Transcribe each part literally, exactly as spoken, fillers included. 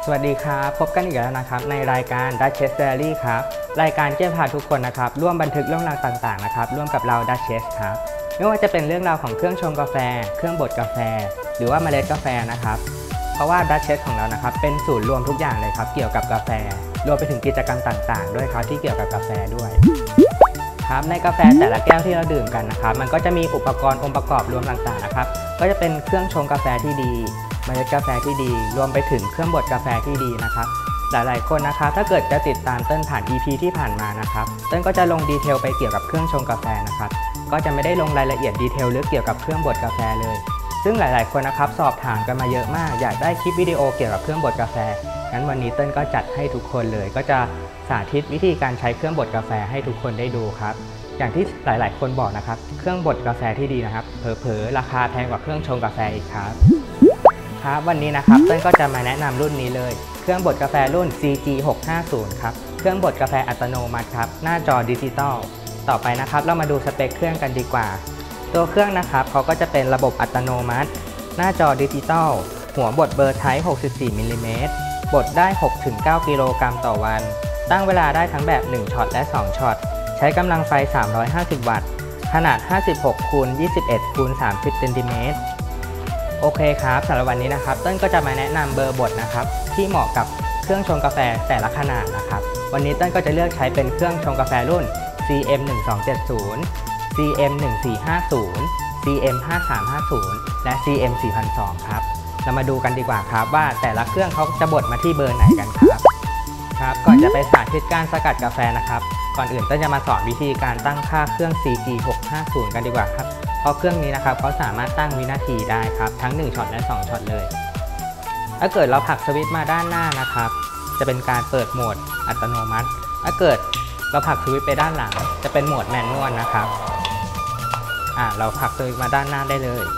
สวัสดีครับพบกันอีกแล้วนะครับในรายการ Duchess Diary ครับรายการที่จะพาทุกคนนะครับร่วมบันทึกเรื่องราวต่างๆนะครับร่วมกับเรา Duchess ครับไม่ว่าจะเป็นเรื่องราวของเครื่องชงกาแฟเครื่องบดกาแฟหรือว่าเมล็ดกาแฟนะครับเพราะว่า Duchess ของเรานะครับเป็นศูนย์รวมทุกอย่างเลยครับเกี่ยวกับกาแฟรวมไปถึงกิจกรรมต่างๆด้วยครับที่เกี่ยวกับกาแฟด้วยครับในกาแฟแต่ละแก้วที่เราดื่มกันนะครับมันก็จะมีอุปกรณ์องค์ประกอบรวมต่างๆนะครับก็จะเป็นเครื่องชงกาแฟที่ดีเมล็ดกาแฟที่ดีรวมไปถึงเครื่องบดกาแฟที่ดีนะครับหลายๆคนนะครับถ้าเกิดจะติดตามเต้นผ่าน อี พี ที่ผ่านมานะครับเต้นก็จะลงดีเทลไปเกี่ยวกับเครื่องชงกาแฟนะครับก็จะไม่ได้ลงรายละเอียดดีเทลลึกเกี่ยวกับเครื่องบดกาแฟเลยซึ่งหลายๆคนนะครับสอบถามกันมาเยอะมากอยากได้คลิปวิดีโอเกี่ยวกับเครื่องบดกาแฟงั้นวันนี้เต้นก็จัดให้ทุกคนเลยก็จะสาธิตวิธีการใช้เครื่องบดกาแฟให้ทุกคนได้ดูครับอย่างที่หลายๆคนบอกนะครับเครื่องบดกาแฟที่ดีนะครับเผลอๆราคาแพงกว่าเครื่องชงกาแฟอีกครับครับวันนี้นะครับเต้นก็จะมาแนะนำรุ่นนี้เลยเครื่องบดกาแฟรุ่น ซี จี หกห้าศูนย์ ครับเครื่องบดกาแฟอัตโนมัติครับหน้าจอดิจิตอลต่อไปนะครับเรามาดูสเปคเครื่องกันดีกว่าตัวเครื่องนะครับเขาก็จะเป็นระบบอัตโนมัติหน้าจอดิจิตอลหัวบดเบอร์ไทป์หกสิบสี่มิลลิเมตรบดได้ หกถึงเก้า กิโลกรัมต่อวันตั้งเวลาได้ทั้งแบบหนึ่งช็อตและสองช็อตใช้กำลังไฟสามร้อยห้าสิบวัตต์ขนาดห้าสิบหกคูณยี่สิบเอ็ดคูณสามสิบเซนติเมตรโอเคครับสำหรับวันนี้นะครับเต้นก็จะมาแนะนำเบอร์บดนะครับที่เหมาะกับเครื่องชงกาแฟแต่ละขนาดนะครับวันนี้เต้นก็จะเลือกใช้เป็นเครื่องชงกาแฟรุ่น ซี เอ็ม หนึ่งสองเจ็ดศูนย์ ซี เอ็ม หนึ่งสี่ห้าศูนย์ ซี เอ็ม ห้าสามห้าศูนย์ และ ซี เอ็ม สี่พันสองร้อย ครับเรามาดูกันดีกว่าครับว่าแต่ละเครื่องเขาจะบดมาที่เบอร์ไหนกันครับครับก่อนจะไปสาธิตการสกัดกาแฟนะครับก่อนอื่นเต้นจะมาสอนวิธีการตั้งค่าเครื่อง ซี จี หกห้าศูนย์ กันดีกว่าครับเพราะเครื่องนี้นะครับเขาสามารถตั้งวินาทีได้ครับทั้งหนึ่งช็อตและสองช็อตเลยถ้าเกิดเราผลักสวิตช์มาด้านหน้านะครับจะเป็นการเปิดโหมดอัตโนมัติถ้าเกิดเราผลักสวิตช์ไปด้านหลังจะเป็นโหมดแมนนวลนะครับอ่าเราผลักสวิตช์มาด้านหน้าได้เลย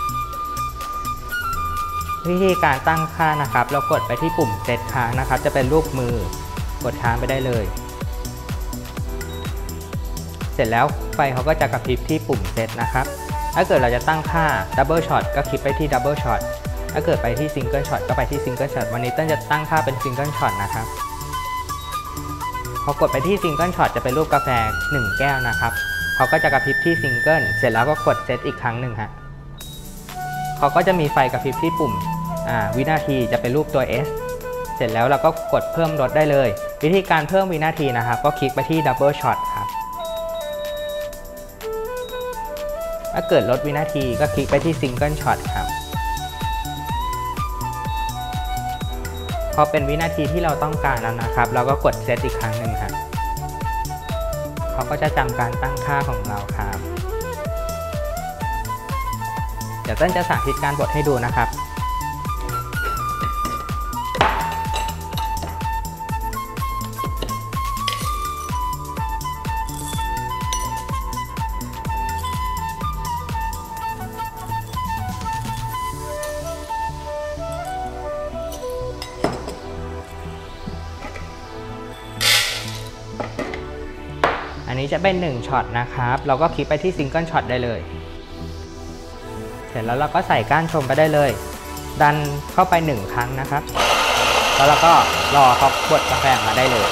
วิธีการตั้งค่านะครับเรากดไปที่ปุ่มเซตค้างนะครับจะเป็นรูปมือกดค้างไปได้เลยเสร็จแล้วไฟเขาก็จะกระพริบที่ปุ่มเซตนะครับถ้าเกิดเราจะตั้งค่าดับเบิลช็อตก็คลิกไปที่ดับเบิลช็อตถ้าเกิดไปที่ซิงเกิลช็อตก็ไปที่ซิงเกิลช็อตวันนี้เต้นจะตั้งค่าเป็นซิงเกิลช็อตนะครับพอกดไปที่ซิงเกิลช็อตจะเป็นรูปกาแฟหนึ่งแก้วนะครับเขาก็จะกระพริบที่ซิงเกิลเสร็จแล้วก็กดเซตอีกครั้งหนึ่งฮะเขาก็จะมีไฟกระพริบที่ปุ่มวินาทีจะเป็นรูปตัว S เสร็จแล้วเราก็กดเพิ่มลดได้เลยวิธีการเพิ่มวินาทีนะครับก็คลิกไปที่ดับเบิลช็อตครับถ้าเกิดลดวินาทีก็คลิกไปที่ซิงเกิลช็อตครับพอเป็นวินาทีที่เราต้องการแล้วนะครับเราก็กดเซตอีกครั้งหนึ่งครับเขาก็จะจำการตั้งค่าของเราครับเดี๋ยวเต้นจะสาธิตการบดให้ดูนะครับอันนี้จะเป็นหนึ่งช็อตนะครับเราก็คลิกไปที่ซิงเกิลช็อตได้เลยเสร็จแล้วเราก็ใส่ก้านชมไปได้เลยดันเข้าไปหนึ่งครั้งนะครับแล้วเราก็รอเขาบดกาแฟมาได้เลย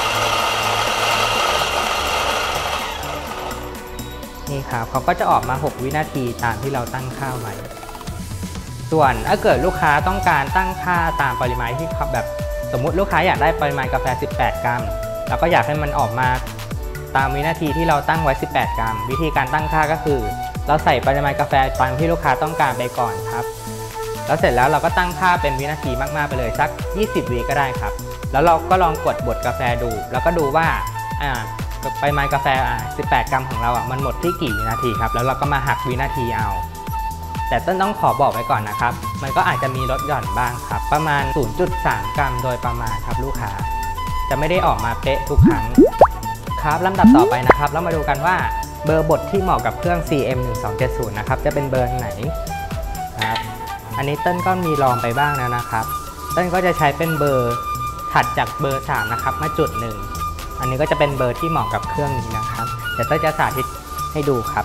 นี่ครับเขาก็จะออกมาหกวินาทีตามที่เราตั้งค่าไว้ส่วนถ้าเกิดลูกค้าต้องการตั้งค่าตามปริมาณที่แบบสมมุติลูกค้าอยากได้ปริมาณกาแฟสิบแปดกรัมแล้วก็อยากให้มันออกมาตามวินาทีที่เราตั้งไว้สิบแปดกรัมวิธีการตั้งค่าก็คือเราใส่ปริมาณกาแฟตามที่ลูกค้าต้องการไปก่อนครับแล้วเสร็จแล้วเราก็ตั้งค่าเป็นวินาทีมากๆไปเลยสักยี่สิบวิก็ได้ครับแล้วเราก็ลองกดบดกาแฟดูแล้วก็ดูว่าอ่าปริมาณกาแฟอ่าสิบแปดกรัมของเราอ่ะมันหมดที่กี่วินาทีครับแล้วเราก็มาหักวินาทีเอาแต่ต้นต้องขอบอกไว้ก่อนนะครับมันก็อาจจะมีลดหย่อนบ้างครับประมาณ ศูนย์จุดสาม กรัมโดยประมาณครับลูกค้าจะไม่ได้ออกมาเป๊ะทุกครั้งครับลำดับต่อไปนะครับเรามาดูกันว่าเบอร์บดที่เหมาะกับเครื่อง ซี เอ็ม หนึ่งสองเจ็ดศูนย์ นะครับจะเป็นเบอร์ไหนครับอันนี้เต้นก็มีลองไปบ้างแล้วนะครับเต้นก็จะใช้เป็นเบอร์ถัดจากเบอร์สามนะครับมาจุดหนึ่งอันนี้ก็จะเป็นเบอร์ที่เหมาะกับเครื่องนี้นะครับเดี๋ยวเต้นจะสาธิตให้ดูครับ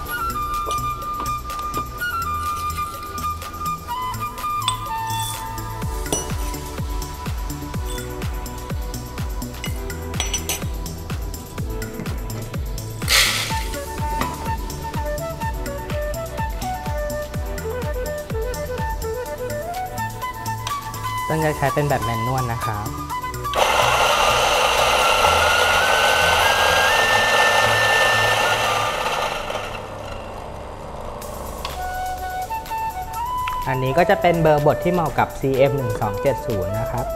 ต้นจะใช้เป็นแบบแมนนวลนะครับอันนี้ก็จะเป็นเบอร์บทที่เหมาะกับ ซี เอ็ม หนึ่งสองเจ็ดศูนย์ นะครับ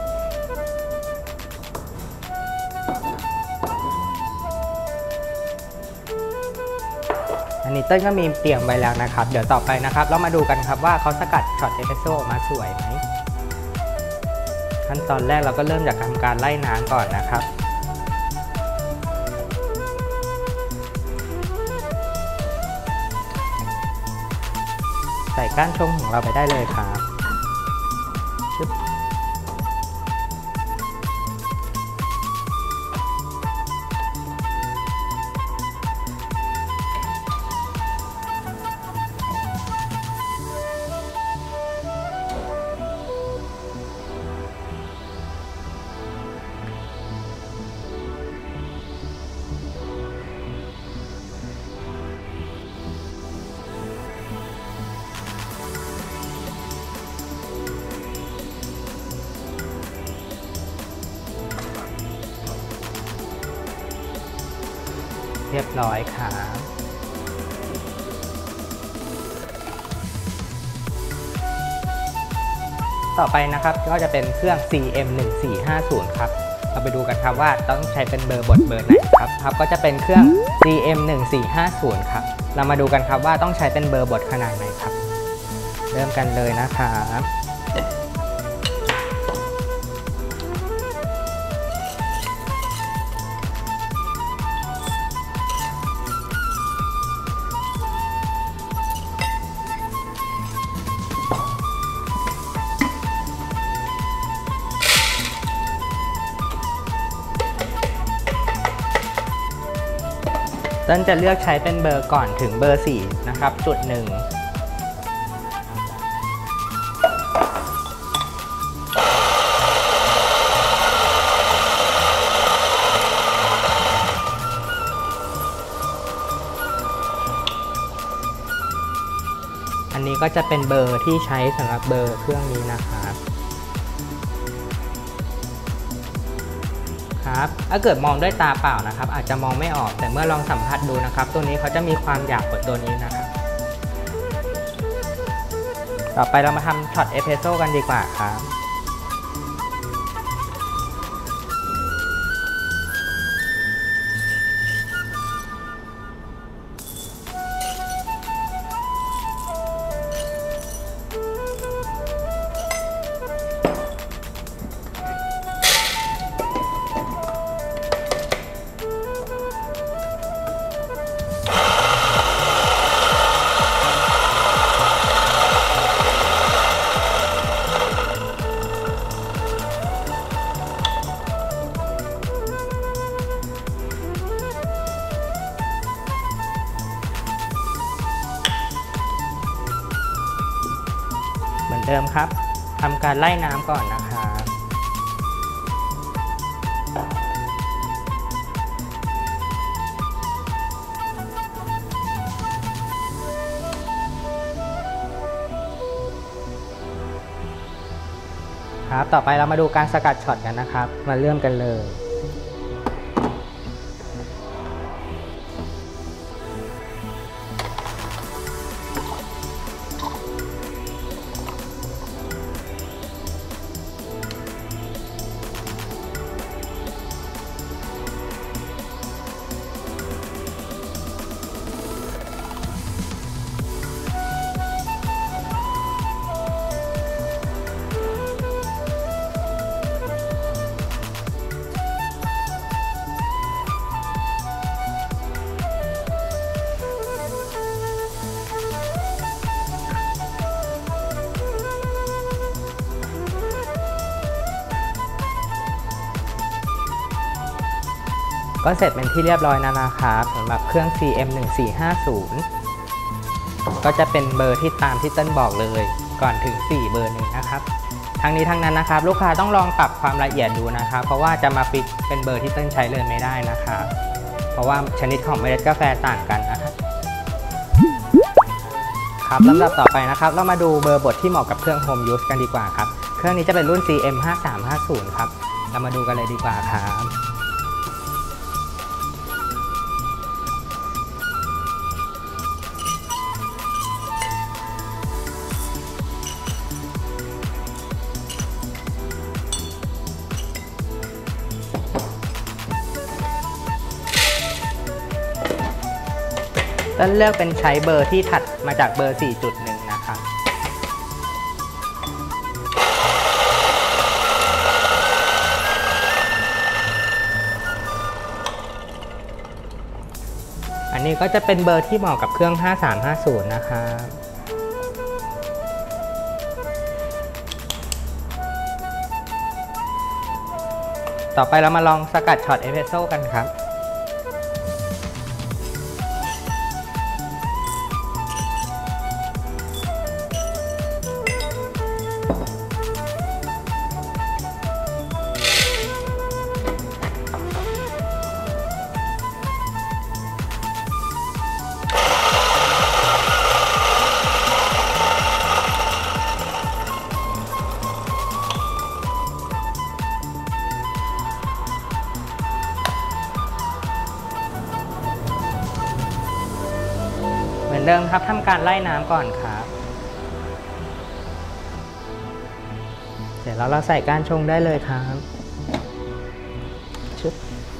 อันนี้เต้นก็มีเตรียมไว้แล้วนะครับเดี๋ยวต่อไปนะครับเรามาดูกันครับว่าเขาสกัดช็อตเอสเปรสโซ่ออกมาสวยไหมขั้นตอนแรกเราก็เริ่มจากทำการไล่น้ำก่อนนะครับใส่ก้านชงของเราไปได้เลยครับเรียบร้อยครับต่อไปนะครับก็จะเป็นเครื่อง ซี เอ็ม หนึ่งสี่ห้าศูนย์ ครับเราไปดูกันครับว่าต้องใช้เป็นเบอร์บทเบอร์ไหนครับครับก็จะเป็นเครื่อง ซี เอ็ม หนึ่งสี่ห้าศูนย์ ครับเรามาดูกันครับว่าต้องใช้เป็นเบอร์บทขนาดไหนครับเริ่มกันเลยนะครับต้นจะเลือกใช้เป็นเบอร์ก่อนถึงเบอร์สี่นะครับจุดหนึ่งอันนี้ก็จะเป็นเบอร์ที่ใช้สำหรับเบอร์เครื่องนี้นะครับครับถ้าเกิดมองด้วยตาเปล่านะครับอาจจะมองไม่ออกแต่เมื่อลองสัมผัสดูนะครับตัวนี้เขาจะมีความหยาบกว่าตัวนี้นะครับต่อไปเรามาทำช็อตเอสเปรสโซ่กันดีกว่าครับเหมือนเดิมครับทำการไล่น้ำก่อนนะครับครับต่อไปเรามาดูการสกัดช็อตกันนะครับมาเริ่มกันเลยก็เสร็จเป็นที่เรียบร้อยแล้วนะครับสำหรับเครื่อง ซี เอ็ม หนึ่งสี่ห้าศูนย์ ก็จะเป็นเบอร์ที่ตามที่เต้นบอกเลยก่อนถึงสี่เบอร์หนึ่งนะครับทั้งนี้ทั้งนั้นนะครับลูกค้าต้องลองปรับความละเอียดดูนะครับเพราะว่าจะมาฟิกเป็นเบอร์ที่เต้นใช้เลยไม่ได้นะครับเพราะว่าชนิดของเมล็ดกาแฟต่างกันนะครับครับลำดับต่อไปนะครับเรามาดูเบอร์บทที่เหมาะกับเครื่อง Home Use กันดีกว่าครับเครื่องนี้จะเป็นรุ่น ซี เอ็ม ห้าสามห้าศูนย์ ครับเรามาดูกันเลยดีกว่าครับต้นเลือกเป็นใช้เบอร์ที่ถัดมาจากเบอร์ สี่จุดหนึ่ง นะครับอันนี้ก็จะเป็นเบอร์ที่เหมาะกับเครื่อง ห้าสามห้าศูนย์ นะครับต่อไปเรามาลองสกัดช็อตเอสเปรสโซ่กันครับเหมือนเดิมครับทำการไล่น้ำก่อนครับเดี๋ยวเราเราใส่ก้านชงได้เลยครับชึบ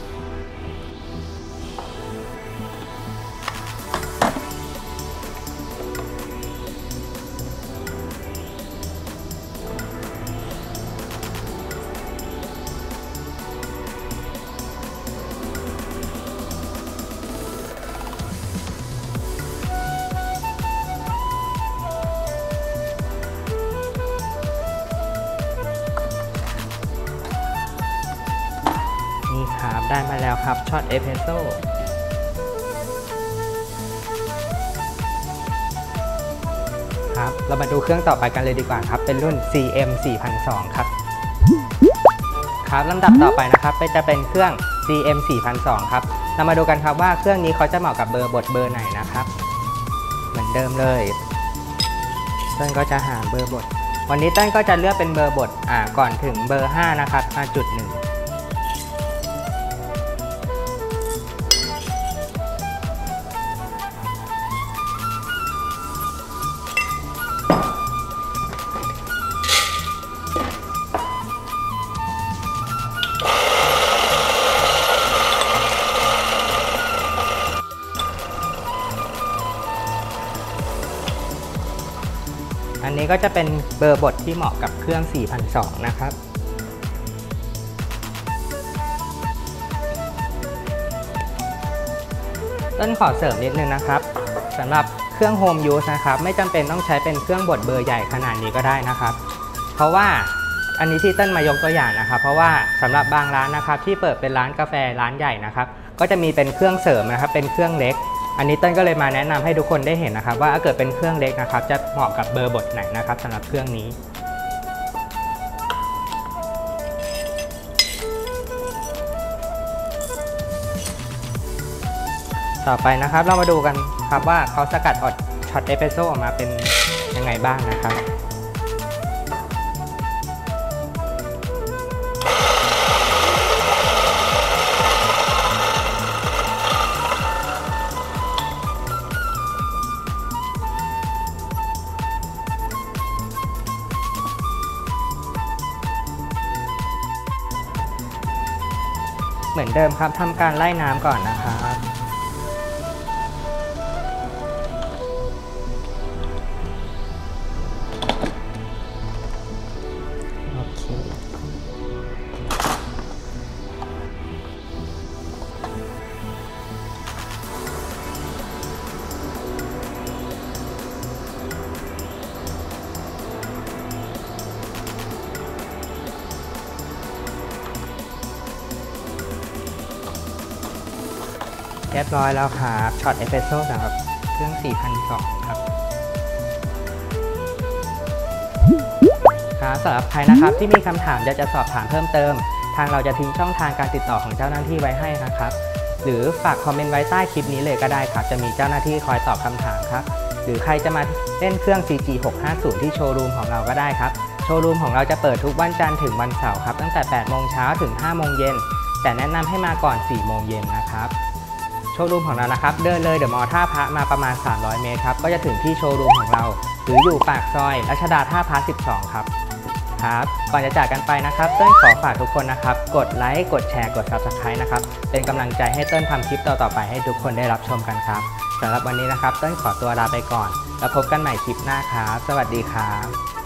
นี่ครับได้มาแล้วครับช็อตเอสเปรสโซ่ครับเรามาดูเครื่องต่อไปกันเลยดีกว่าครับเป็นรุ่น ซี เอ็ม สี่พันสองร้อย ครับครับลำดับต่อไปนะครับจะเป็นเครื่อง ซี เอ็ม สี่พันสองร้อย ครับเรามาดูกันครับว่าเครื่องนี้เขาจะเหมาะกับเบอร์บทเบอร์ไหนนะครับเหมือนเดิมเลยต้นก็จะหาเบอร์บทวันนี้ต้นก็จะเลือกเป็นเบอร์บทอ่าก่อนถึงเบอร์ห้านะครับ ห้าจุดหนึ่งอันนี้ก็จะเป็นเบอร์บทที่เหมาะกับเครื่อง สี่พันสองร้อย นะครับต้นขอเสริมนิดนึงนะครับสำหรับเครื่อง Home Use นะครับไม่จำเป็นต้องใช้เป็นเครื่องบดเบอร์ใหญ่ขนาดนี้ก็ได้นะครับเพราะว่าอันนี้ที่ต้นมายกตัวอย่างนะครับเพราะว่าสำหรับบางร้านนะครับที่เปิดเป็นร้านกาแฟร้านใหญ่นะครับก็จะมีเป็นเครื่องเสริมนะครับเป็นเครื่องเล็กอันนี้ต้นก็เลยมาแนะนำให้ทุกคนได้เห็นนะครับว่าถ้าเกิดเป็นเครื่องเล็กนะครับจะเหมาะกับเบอร์บทไหนนะครับสำหรับเครื่องนี้ต่อไปนะครับเรามาดูกันครับว่าเขาสกัดออกช็อตเอสเปรสโซ่ออกมาเป็นยังไงบ้างนะครับเหมือนเดิมครับทำการไล่น้ำก่อนนะครับโอเคเรียบร้อยแล้วครับช็อตเอสเปรสโซ่สำหรับเครื่อง สี่พันสองร้อย ครับครับสำหรับใครนะครับที่มีคำถามอยากจะสอบถามเพิ่มเติมทางเราจะทิ้งช่องทางการติดต่อของเจ้าหน้าที่ไว้ให้นะครับหรือฝากคอมเมนต์ไว้ใต้คลิปนี้เลยก็ได้ครับจะมีเจ้าหน้าที่คอยตอบคำถามครับหรือใครจะมาเล่นเครื่อง ซี จี หกห้าศูนย์ ที่โชว์รูมของเราก็ได้ครับโชว์รูมของเราจะเปิดทุกวันจันทร์ถึงวันเสาร์ครับตั้งแต่แปดโมงเช้าถึงห้าโมงเย็นแต่แนะนำให้มาก่อนสี่โมงเย็นนะครับโชว์รูมของเรานะครับเดินเลยเดอะมอลล์ท่าพระมาประมาณสามร้อยเมตรครับก็จะถึงที่โชว์รูมของเราหรืออยู่ปากซอยรัชดาท่าพระสิบสองครับครับก่อนจะจากกันไปนะครับเต้นขอฝากทุกคนนะครับกดไลค์กดแชร์กด ซับสไครบ์ นะครับเป็นกำลังใจให้เต้นทำคลิปต่อๆไปให้ทุกคนได้รับชมกันครับสำหรับวันนี้นะครับเต้นขอตัวลาไปก่อนแล้วพบกันใหม่คลิปหน้าครับสวัสดีครับ